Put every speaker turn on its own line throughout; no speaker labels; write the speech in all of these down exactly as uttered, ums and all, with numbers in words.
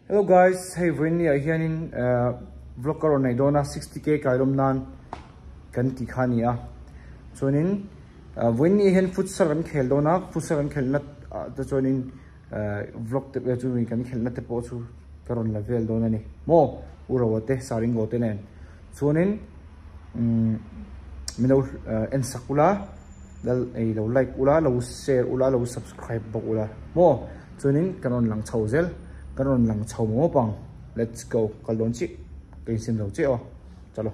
Hello guys, hey Vinny here in vlogger on Idona sixty K kailom nan kan ti khani a chonin Vinny hen futsal kan khel dona futsal kan khel na ta chonin vlog te chu mi kan khel na te po chu karon level dona ni mo urawate saring gote nen chonin mino en sakula dal ei lo like ula lo share ula lo subscribe bok ula mo chonin karon lang chauzel karon lang chau mo pang let's go kalon chi kai sim lo che o chalo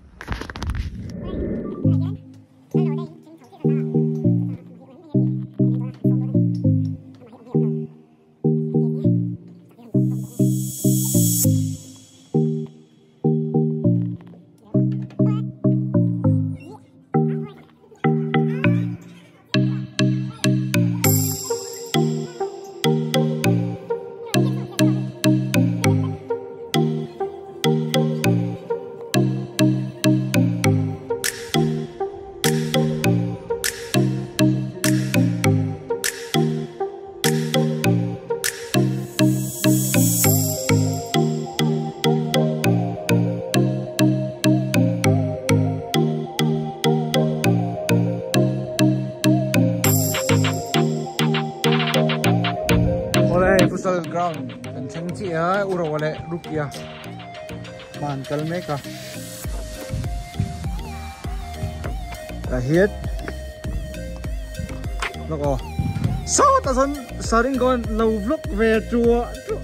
futsal ground kan changchi a ura wale rukia man kalme ka lahit loko so ta son saring gon low vlog ve chua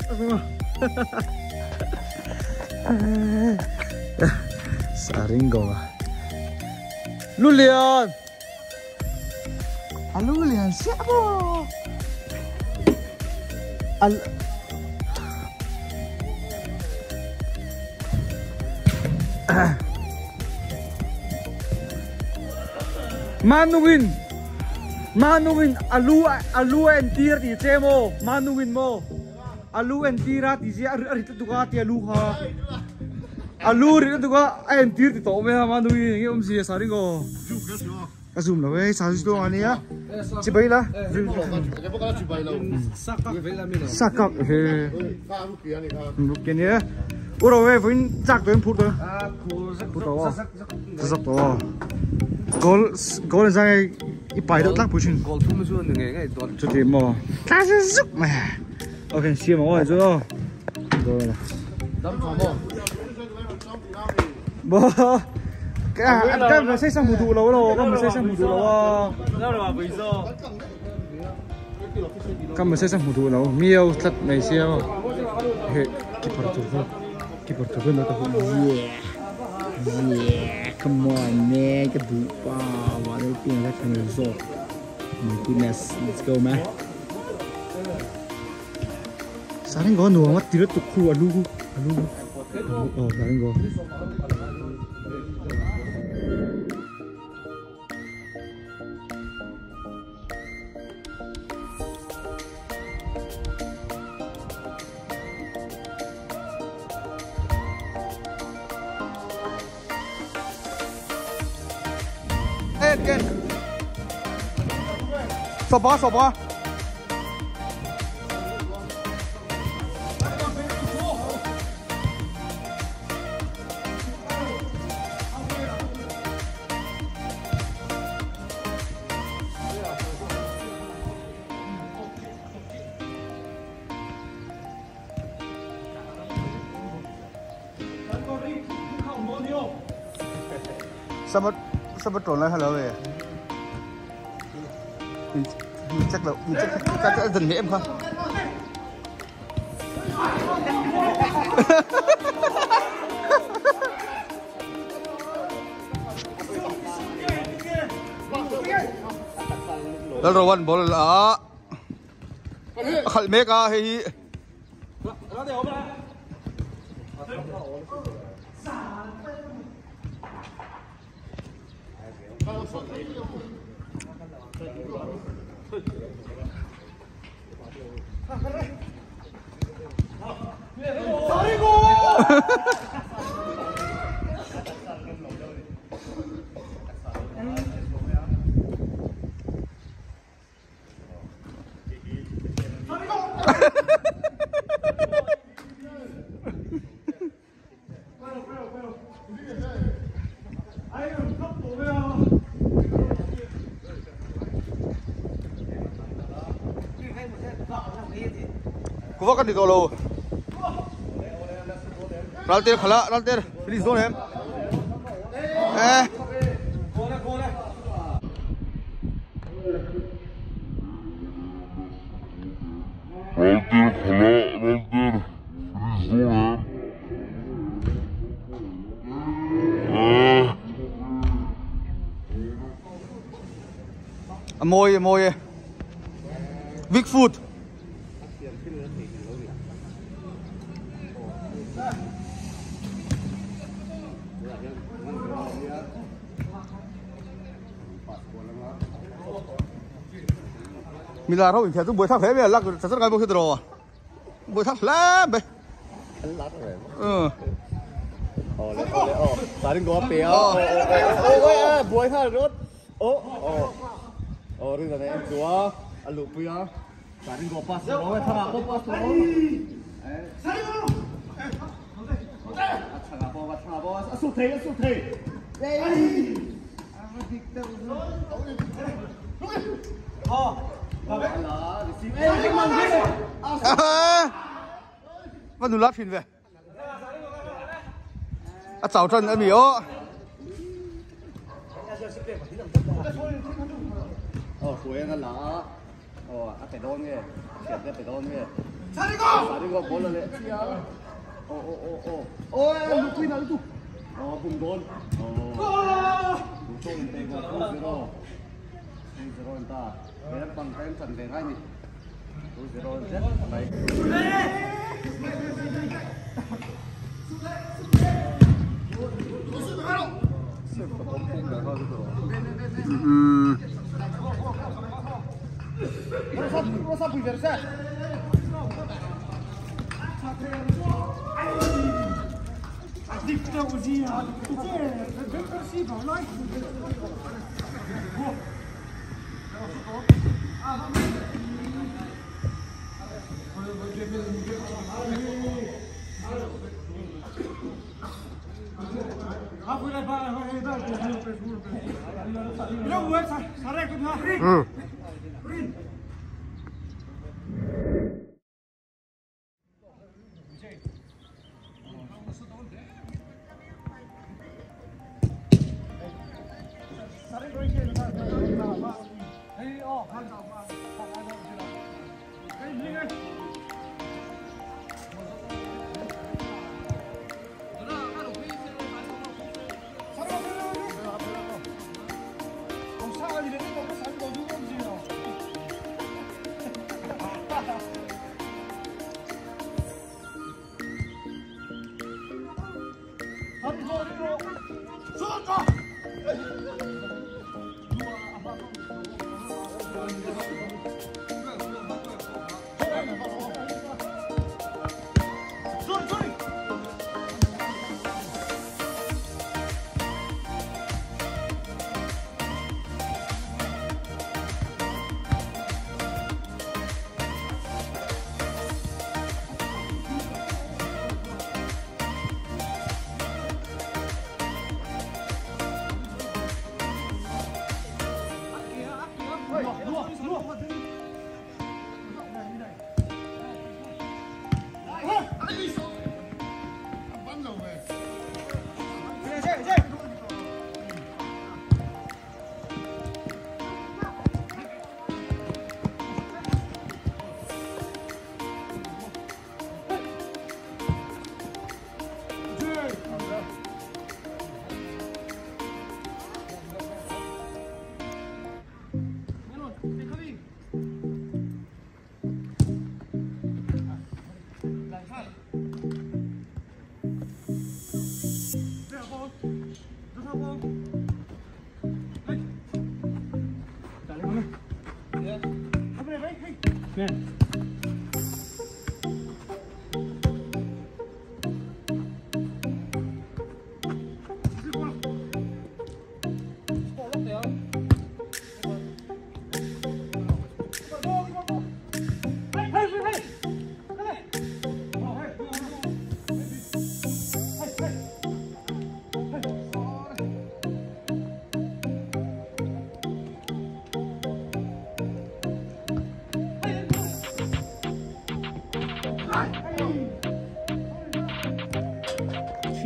saring go lulian halo lulian siapa al Manuin Manuin alu alu entir di cemo Manuin mo alu entira di si ari tu ka ti alu ha alu ri tu ka entir di to me Manuin ngi om si sari go Kasum la we sa sto ani ya Cibai la sakak vela mina sakak he rukian ya ura we vin chak to phut to phut to sak to gol gol sai i pai do tak puchin gol phum su nge nge do chu ti mo ta su suk ma okay sia mo ai zo go la dam cha mo bo cái cái mà xây sang mù tụ lâu lâu, cái mà xây sang mù tụ lâu, lâu rồi mà bây giờ, cái mà xây sang mù tụ lâu, miêu thật này siêu, hệ kịp vào tụ không, kịp vào tụ không nó tao không, yeah, yeah, come on man, cái bự ba, và đây tiền là thằng rồi, my goodness, let's go man, sáng nay có nuông mắt tít tụ khu alu, alu, oh sáng nay có. Ken soba soba sao mất sao mất trốn lại hello về mình, mình chắc là mình chắc chắc sẽ dần nghĩ em khôngแล้วเราวันบอลละขัดเมกาเฮีย vóc cái đi tàu lô rau tiền khla rau tiền đi xuống em ê
rau tiền khla rau tiền đi xuống em
à môi môi Big Food mình là thôi mình phải tôi buổi tháp thế bây giờ lắc sản xuất cái bông hydro buổi tháp lắm vậy ừ
ồ lấy ồ lấy ồ bà đừng có béo ồ ồ ồ buổi tháp rốt ồ ồ ồ đừng có này em chúa anh lục béo bà đừng có pass rồi thằng nào có pass rồi thằng nào có thằng nào có sút thế sút thế Ờ,
vẫn đủ lát phim về à cháu chân ở miếu
어, 고행은 나. 어, 앞에 넣은 게, 앞에 넣은 게. 자리가 몰라래. 야. 어, 어, 어, 어. 어, 야, 놓고 있나, 놓고. 어, 공돈. 어. 놓고 되고, 도스로. 도스로 한다. 내가 빵 뱀 전대 가니. 도스로 이제.
음.
Cosa puoi versare?
Dicta così, per persico, noi. Ah, quella fa la Però vuoi sarei con la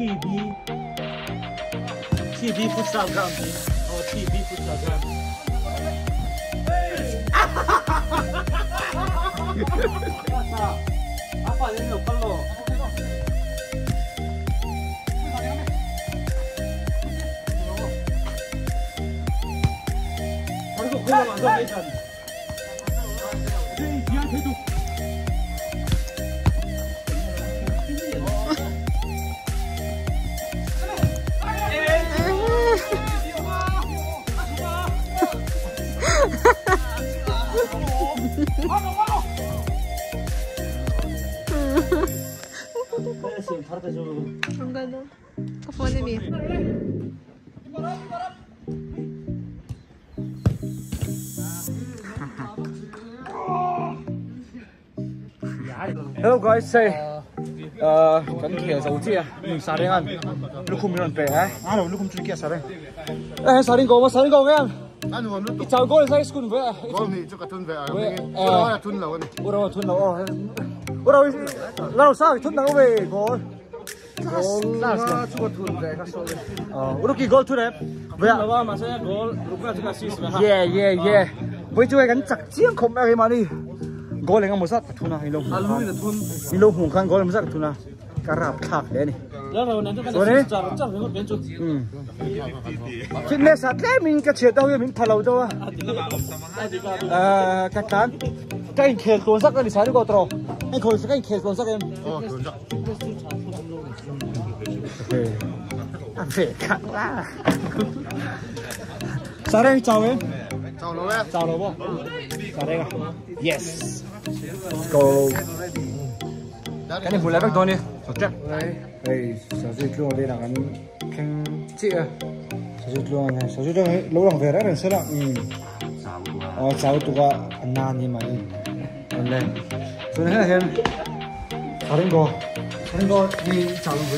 T B T B futsal ground ni. Oh T B futsal ground. Apa ini lo kalau? Harus kau masuk ikan. Ini dia itu.
Ang ganda. Kapwa ni Mir.
Hello guys, say uh kan kia dầu chia mình xả đến ăn lúc không mình về ấy à đâu lúc không chơi kia xả đến ê xả đến go mà xả đến go nghe
anh hôm lúc
chào go lên school về
có gì cho cả thun về ở đây thun lẩu này
ủa đâu thun lẩu ủa đâu lâu sao thun lẩu về go go là cho thun về các số ờ ủa cái go thun đẹp về à mà sao go lúc nào chúng ta xí yeah yeah yeah với chú ấy gắn chặt chiếng không ai mà đi go lên ngang một sát thun nào hello hello hùng khang go lên một sát thun nào cà rạp thạc đấy này rồi đấy fitness at đấy mình cái chuyện đâu mình phải lâu đâu à các bạn cái anh khéo tuần sắc cái gì sao được rồi anh khôi cái anh khéo tuần sắc em anh phải cắt ra sao đây chào em
chào nó đấy
chào nó không sao đây à yes go cái này muốn lấy bác tôi đi chắc đây sở dĩ luôn đây là cái khen chị à sở dĩ luôn này sở dĩ luôn lâu lòng về đấy là sẽ là ờ cháu tụi anh nan như mà anh lên rồi này là thêm sao đến go sao đến go đi chào luôn với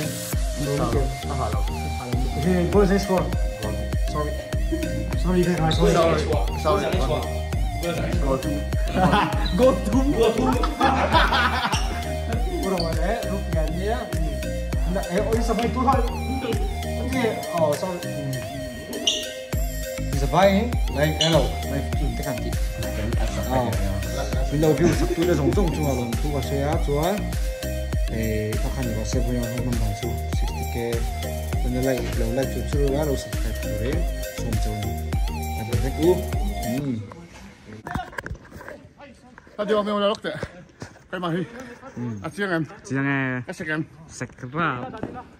thì cô sẽ score sorry sorry đây là sorry
sorry
go to go to go to rồi đấy lúc nhận nhé 에 어디서 많이 또 할 이게 어 서 is a buying like hello like 좀 대간지 어 빌로 뷰 saktu를 정정 중앙은 두가 쉐야 좋아 에 박한 거 세부영 한번 봐줘 sixty k 오늘 라이 lâu lại chút chút ra đâu subscribe rồi xong chồng là được u 음
radio mình là lúc đấy cái mà đi à chiang em
지장에
cái em
색깔